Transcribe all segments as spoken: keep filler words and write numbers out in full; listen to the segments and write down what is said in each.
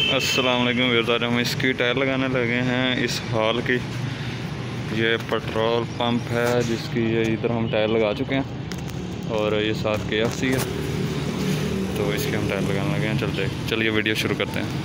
अस्सलाम वालेकुम व्यूअर्स, हम इसकी टायर लगाने लगे हैं इस हॉल की। ये पेट्रोल पंप है जिसकी ये इधर हम टायर लगा चुके हैं और ये साथ के एफ सी है, तो इसके हम टायर लगाने लगे हैं। चलते चलिए वीडियो शुरू करते हैं।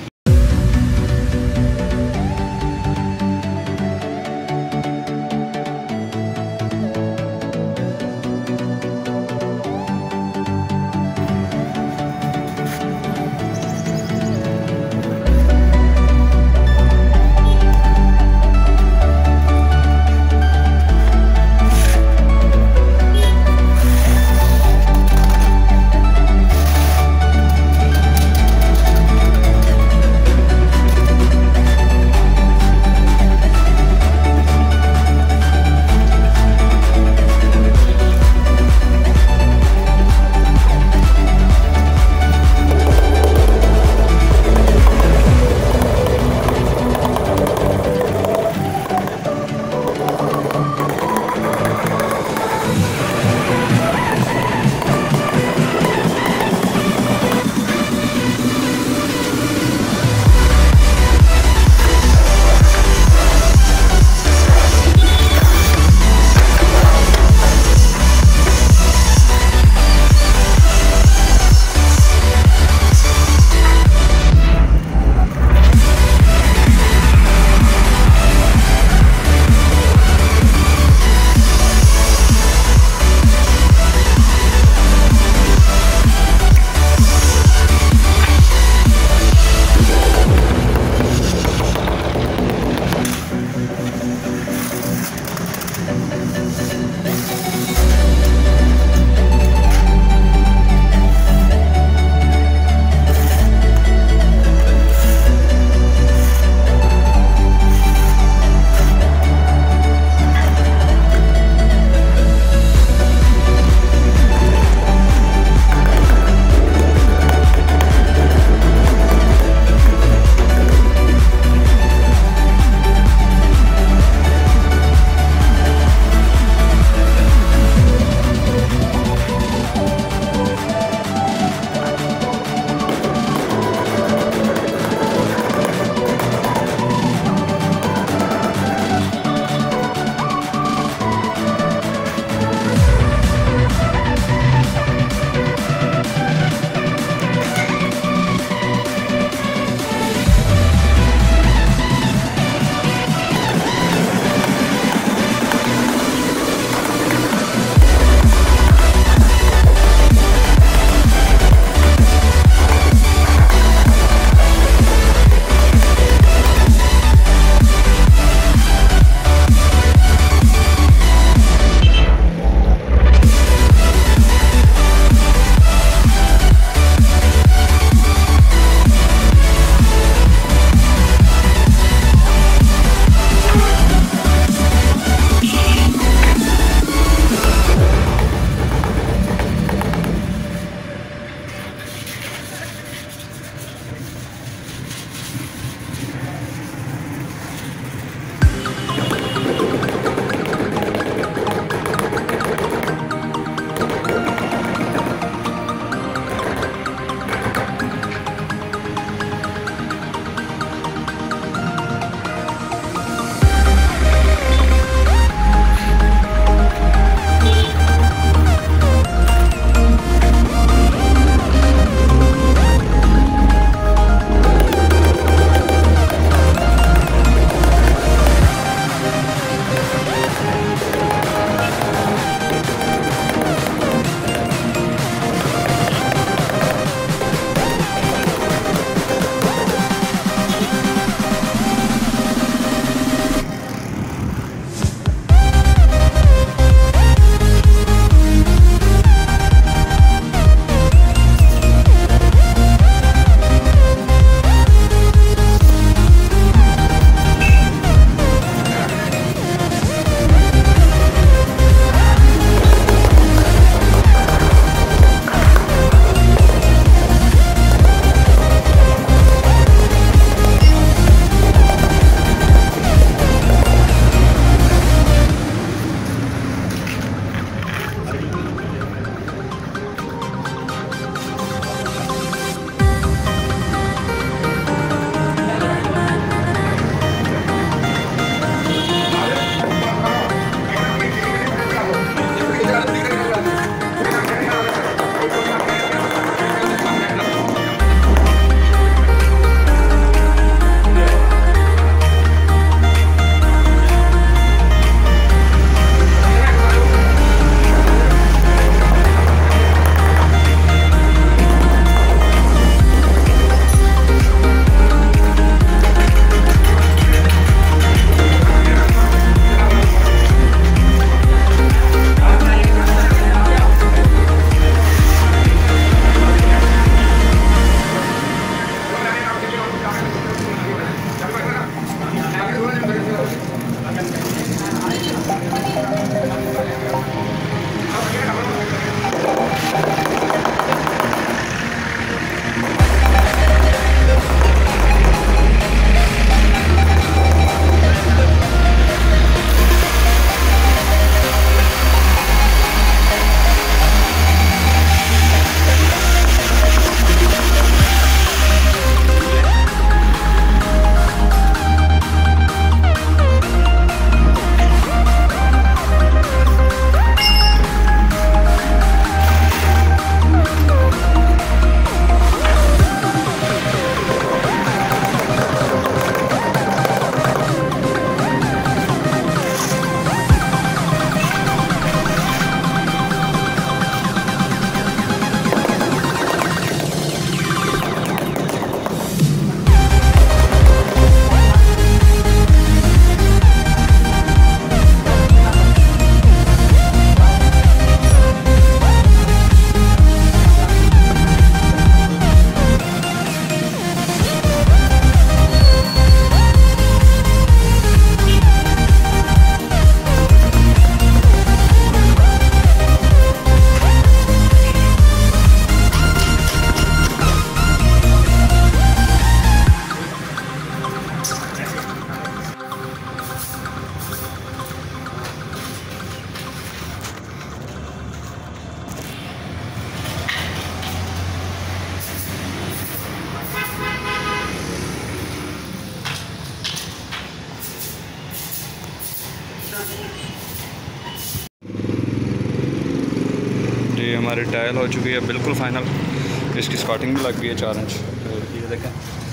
हमारी टाइल हो चुकी है बिल्कुल फाइनल। इसकी स्कॉटिंग भी लग गई है चार इंच। तो ये देखें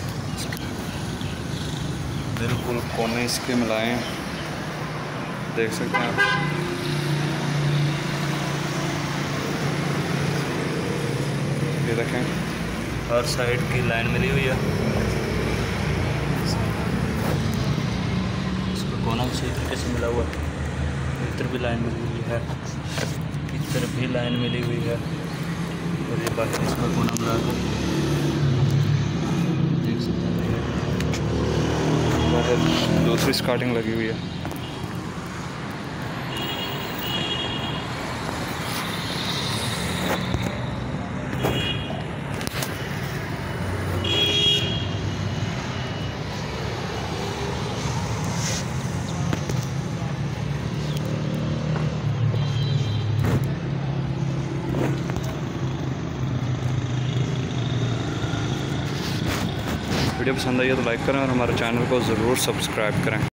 बिल्कुल कोने इसके मिलाए हैं, देख सकते हैं आप। ये देखें हर साइड की लाइन मिली हुई है। इसका कोना भी सही तरीके से मिला हुआ है। इधर भी लाइन मिली हुई है, इधर भी लाइन मिली हुई है, और ये बाकी इसका कोना मिला कर देख सकते हैं। दूसरी स्कॉटिंग लगी हुई है। वीडियो पसंद आई है तो लाइक करें और हमारे चैनल को ज़रूर सब्सक्राइब करें।